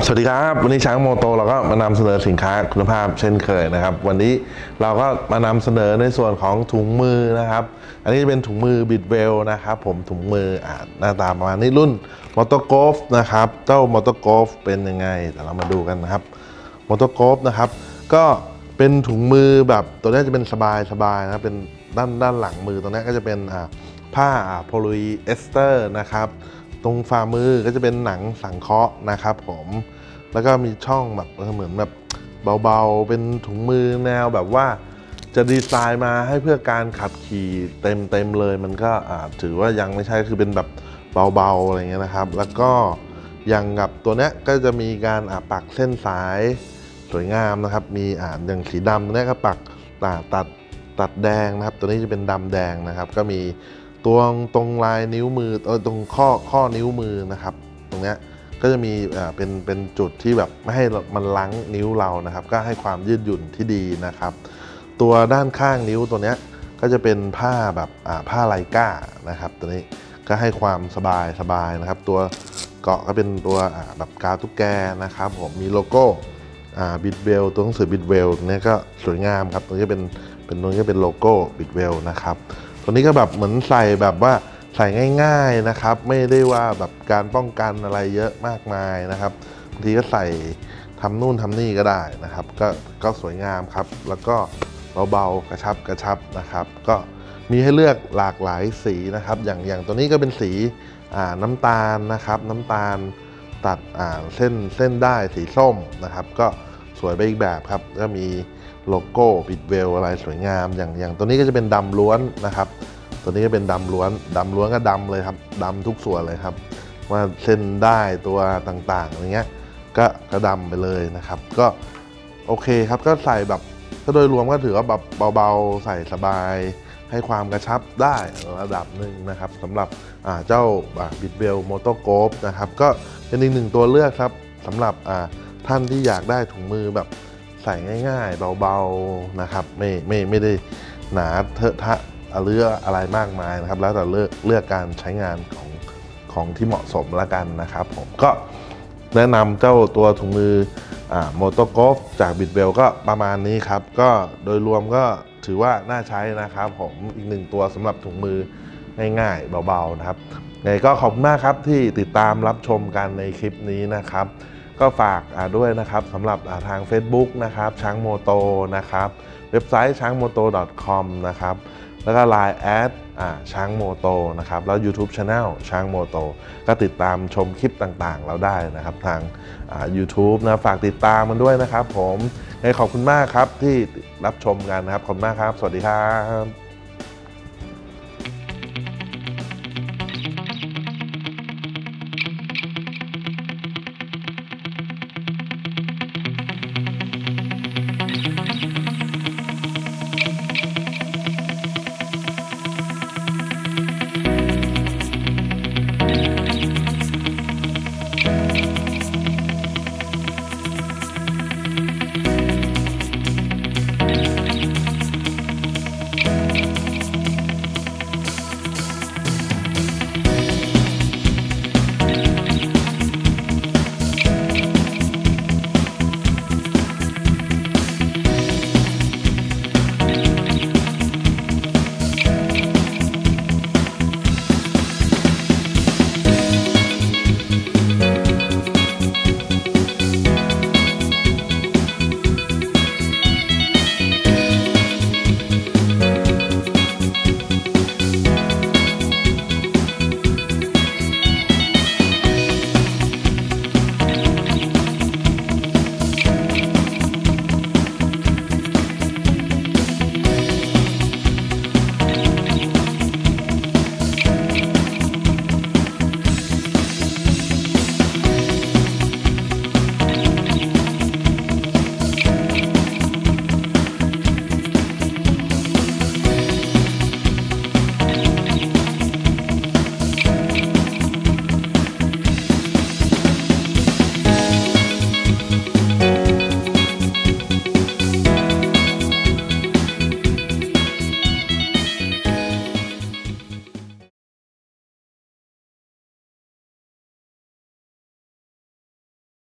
สวัสดีครับวันนี้ช้างโมโตเราก็มานำเสนอสินค้าคุณภาพเช่นเคยนะครับวันนี้เราก็มานำเสนอในส่วนของถุงมือนะครับอันนี้เป็นถุงมือบิดเวลนะครับผมถุงมือหน้าตาประมาณนี้รุ่นมอเตอร์โกฟนะครับเจ้ามอเตอร์โกฟเป็นยังไงเดี๋ยวเรามาดูกันนะครับมอเตอร์โกฟนะครับก็เป็นถุงมือแบบตัวนี้จะเป็นสบายนะครับเป็นด้านหลังมือตัวนี้ก็จะเป็นผ้าโพลีเอสเตอร์นะครับตรงฝ่ามือก็จะเป็นหนังสังเคราะห์นะครับผมแล้วก็มีช่องแบบเหมือนแบบเบาๆเป็นถุงมือแนวแบบว่าจะดีไซน์มาให้เพื่อการขับขี่เต็มเลยมันก็ถือว่ายังไม่ใช่คือเป็นแบบเบาๆอะไรเงี้ยนะครับแล้วก็อย่างกับตัวเนี้ยก็จะมีการปักเส้นสายสวยงามนะครับมีอย่างสีดำตัวนี้ก็ปักตัดแดงนะครับตัวนี้จะเป็นดำแดงนะครับก็มีตรงลายนิ้วมือตรงข้อนิ้วมือนะครับตรงเนี้ยก็จะมีเป็นจุดที่แบบไม่ให้มันลั้งนิ้วเรานะครับก็ให้ความยืดหยุ่นที่ดีนะครับตัวด้านข้างนิ้วตัวนี้ก็จะเป็นผ้าแบบผ้าไลก้านะครับตัวนี้ก็ให้ความสบายนะครับตัวเกาะก็เป็นตัวแบบกาวตุ๊กแกนะครับผมมีโลโก้บิดเวลตัวหนังสือบิดเวลนี้ก็สวยงามครับตัวนี้เป็นโลโก้บิดเวลนะครับตัวนี้ก็แบบเหมือนใส่แบบว่าใส่ง่ายๆนะครับไม่ได้ว่าแบบการป้องกันอะไรเยอะมากมายนะครับบางทีก็ใส่ทำนู่นทำนี่ก็ได้นะครับก็สวยงามครับแล้วก็เบาๆกระชับนะครับก็มีให้เลือกหลากหลายสีนะครับอย่างตัวนี้ก็เป็นสีน้ำตาลนะครับน้ำตาลตัดเส้นได้สีส้มนะครับก็สวยไปอีกแบบครับก็มีโลโก้บิดเวลอะไรสวยงามอย่างตัวนี้ก็จะเป็นดำล้วนนะครับตัวนี้ก็เป็นดำล้วนก็ดำเลยครับดำทุกส่วนเลยครับว่าเส้นได้ตัวต่างๆอย่างเงี้ยก็ดำไปเลยนะครับก็โอเคครับก็ใส่แบบก็โดยรวมก็ถือว่าแบบเบาๆใส่สบายให้ความกระชับได้ระดับหนึ่งนะครับสำหรับเจ้าบิดเวลโมโตโกฟนะครับก็เป็นอีกหนึ่งตัวเลือกครับสำหรับท่านที่อยากได้ถุงมือแบบใส่ง่ายๆเบาๆนะครับไม่ได้หนาเทอะทะเลือกอะไรมากมายนะครับแล้วแต่เลือกการใช้งานของที่เหมาะสมละกันนะครับผมก็แนะนำเจ้าตัวถุงมือโมโตโกฟจากบิดเวลก็ประมาณนี้ครับก็โดยรวมก็ถือว่าน่าใช้นะครับผมอีกหนึ่งตัวสำหรับถุงมือง่ายๆเบาๆนะครับไงก็ขอบคุณมากครับที่ติดตามรับชมกันในคลิปนี้นะครับก็ฝากด้วยนะครับสำหรับทาง Facebook นะครับช้างโมโตนะครับเว็บไซต์ช้างโมโต .com นะครับแล้วก็ Line แอดช้างโมโตนะครับแล้ว YouTube Channel ช้างโมโตก็ติดตามชมคลิปต่างๆเราได้นะครับทาง YouTube นะฝากติดตามมันด้วยนะครับผมขอบคุณมากครับที่รับชมกันนะครับขอบคุณมากครับสวัสดีครับ